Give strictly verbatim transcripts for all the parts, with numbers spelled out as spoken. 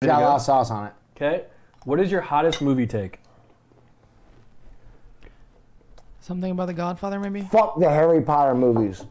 Got a lot of sauce on it. Okay. What is your hottest movie take? Something about The Godfather, maybe? Fuck the Harry Potter movies.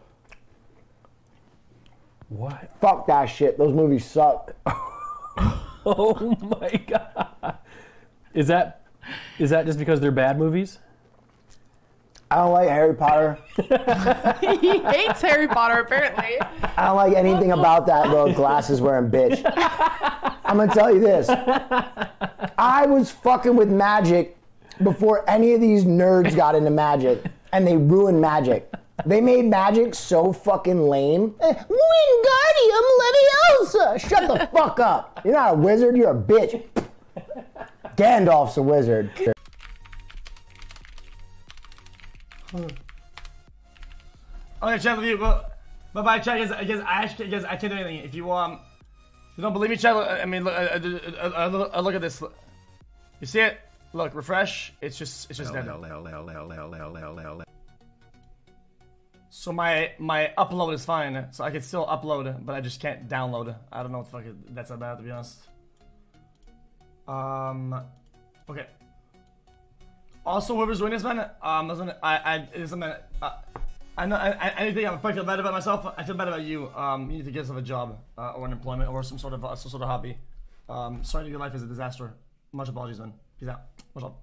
What? Fuck that shit. Those movies suck. Oh my god. Is that is that just because they're bad movies? I don't like Harry Potter. He hates Harry Potter, apparently. I don't like anything about that little glasses wearing bitch. I'm gonna tell you this. I was fucking with magic before any of these nerds got into magic, and they ruined magic. They made magic so fucking lame. Wingardium Leviosa! Shut the fuck up. You're not a wizard, you're a bitch. Gandalf's a wizard. Okay, chat with you. Bye bye, chat. I guess, I guess I actually, I guess I can't do anything. If you um, you don't believe me, chat. I mean, look, I, I, I, I look at this. You see it? Look, refresh. It's just, it's just dead. So my my upload is fine. So I can still upload, but I just can't download. I don't know what the fuck that's about, to be honest. Um, okay. Also, whoever's doing this, man, um, listen, I, I, listen, man, uh, I know, I, I, I think I'm I feel bad about myself. I feel bad about you. Um, you need to get yourself a job, uh, or an employment, or some sort of, uh, some sort of hobby. Um, starting your life is a disaster. Much apologies, man. Peace out. Much love.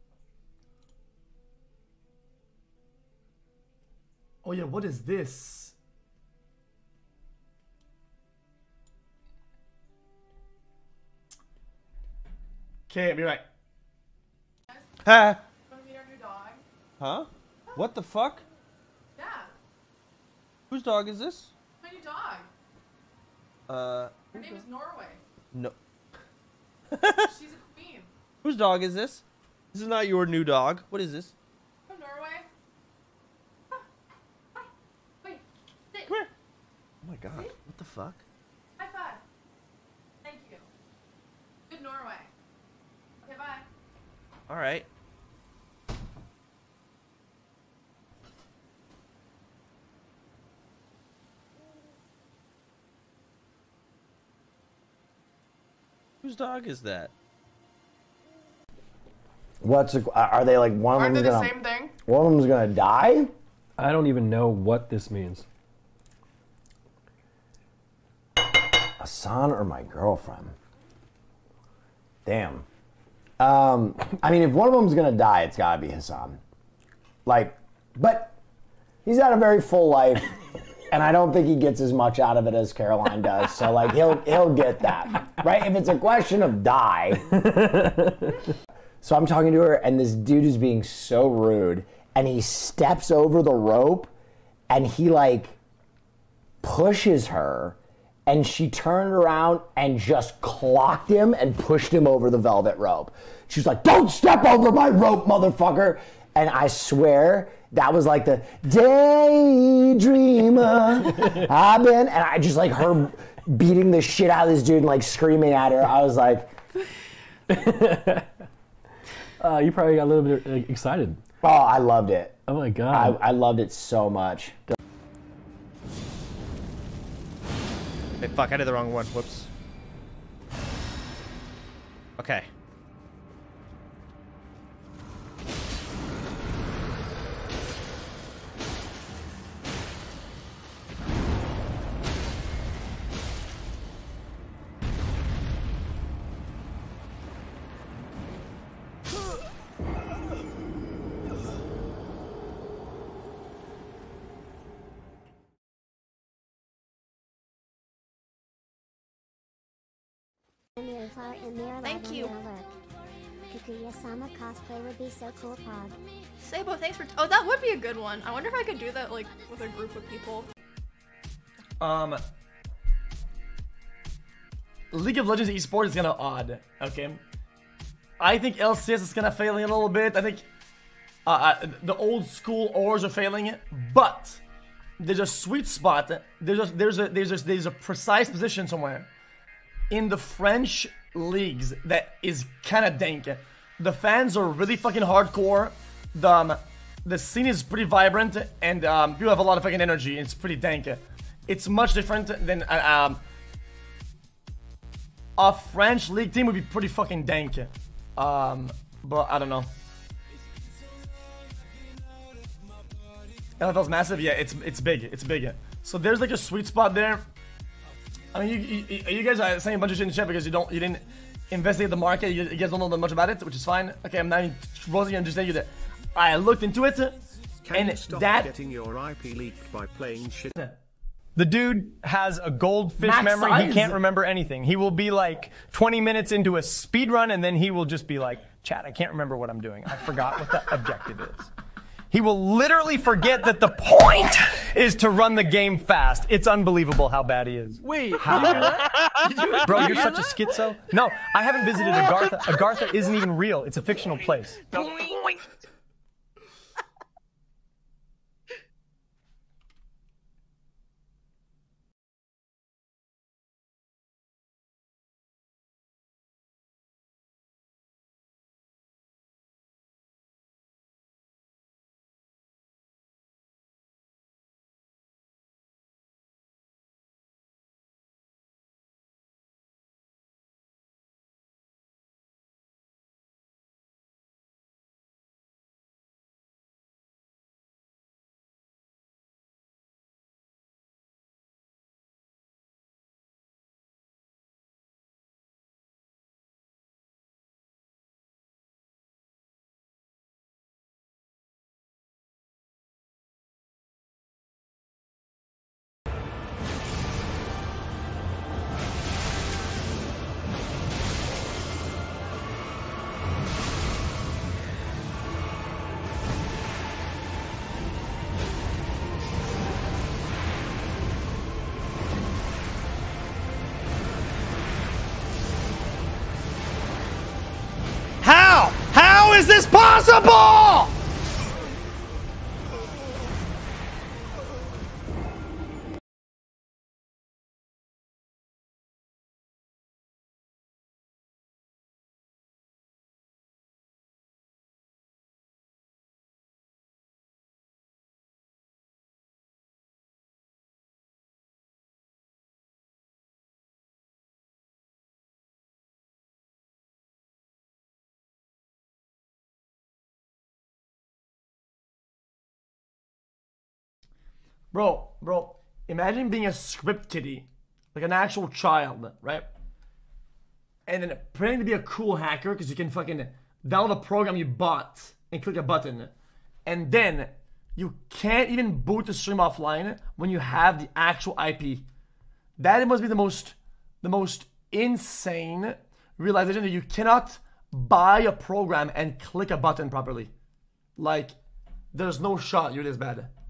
Oh yeah, what is this? Okay, I'll be right. Huh? Want to meet our new dog? Huh? What the fuck? Yeah, Whose dog is this? my new dog. Uh, Her name is Norway. no. She's a queen. Whose dog is this? This is not your new dog. What is this? From Norway. Ah, ah, wait, sit. Come here. Oh my god. What the fuck? High five. Thank you. Good Norway. Okay, bye. Alright. Whose dog is that? What's a, are they like one of Aren't they them's the gonna same thing? one of them's gonna die? I don't even know what this means. Hassan or my girlfriend? Damn. Um, I mean, if one of them's gonna die, it's gotta be Hassan. Like, but he's had a very full life, and I don't think he gets as much out of it as Caroline does. So like, he'll he'll get that, right? If it's a question of die. So I'm talking to her, and this dude is being so rude, and he steps over the rope, and he like pushes her, and she turned around and just clocked him and pushed him over the velvet rope. She's like, "Don't step over my rope, motherfucker!" And I swear that was like the daydreamer I've been, and I just like her beating the shit out of this dude and like screaming at her. I was like, uh, you probably got a little bit uh, excited. oh, I loved it. Oh my god. I, I loved it so much. Hey, fuck, I did the wrong one. Whoops. Okay. Thank you. Kukuya-sama cosplay would be so cool, Pog. Sabo, thanks for. Oh, that would be a good one. I wonder if I could do that like with a group of people. Um, League of Legends esports is kind of odd. Okay, I think L C S is kind of failing a little bit. I think uh, uh, the old school ors are failing, but there's a sweet spot. There's a, there's a there's a, there's a precise position somewhere in the French leagues that is kind of dank. The fans are really fucking hardcore. The um, the scene is pretty vibrant, and um, people have a lot of fucking energy. It's pretty dank. It's much different than uh, um, a French league team would be pretty fucking dank. Um, but I don't know. N F L's massive, yeah, it's it's big, it's big. So there's like a sweet spot there. I mean, you, you, you guys are saying a bunch of shit in the chat because you don't, you didn't investigate the market. You, you guys don't know that much about it, which is fine. Okay, I'm not even rosing and just saying you that I looked into it, Can and you stop that getting your I P leaked by playing shit. The dude has a goldfish Max memory. size. He can't remember anything. He will be like twenty minutes into a speed run, and then he will just be like, "Chat, I can't remember what I'm doing. I forgot what the objective is." He will literally forget that the point is to run the game fast. It's unbelievable how bad he is. Wait, How? did you do that? Did you- Bro, did you're you such do a that? schizo. No, I haven't visited Agartha. Agartha isn't even real. It's a fictional place. How? How is this possible? Bro, bro, imagine being a script kiddie, like an actual child, right? And then pretending to be a cool hacker because you can fucking download a program you bought and click a button. And then you can't even boot the stream offline when you have the actual I P. That must be the most, the most insane realization that you cannot buy a program and click a button properly. Like, there's no shot you're this bad.